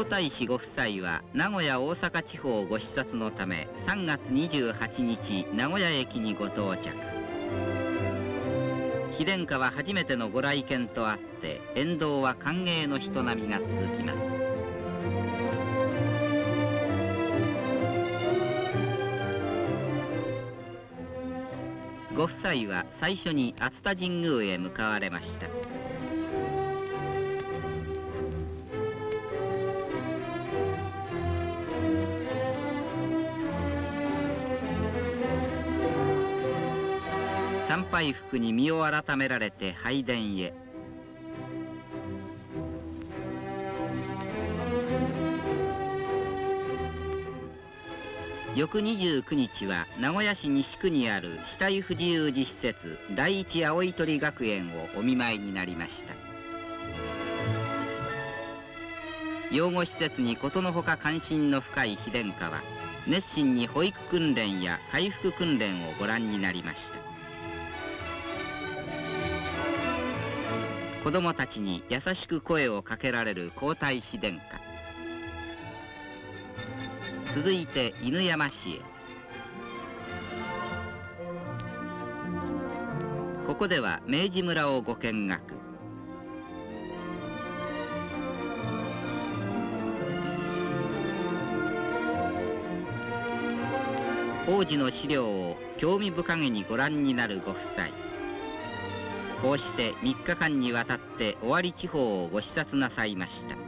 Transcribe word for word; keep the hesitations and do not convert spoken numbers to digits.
太子ご夫妻は名古屋大阪地方ご視察のためさんがつにじゅうはちにち名古屋駅にご到着。妃殿下は初めてのご来県とあって沿道は歓迎の人波が続きます。ご夫妻は最初に熱田神宮へ向かわれました。参拝服に身を改められて拝殿へ。翌にじゅうくにちは名古屋市西区にある死体不自由児施設第一青い鳥学園をお見舞いになりました。養護施設にことのほか関心の深い妃殿下は熱心に保育訓練や回復訓練をご覧になりました。子どもたちに優しく声をかけられる皇太子殿下。続いて犬山市へ。ここでは明治村をご見学。王子の資料を興味深げにご覧になるご夫妻。こうしてみっかかんにわたって尾張地方をご視察なさいました。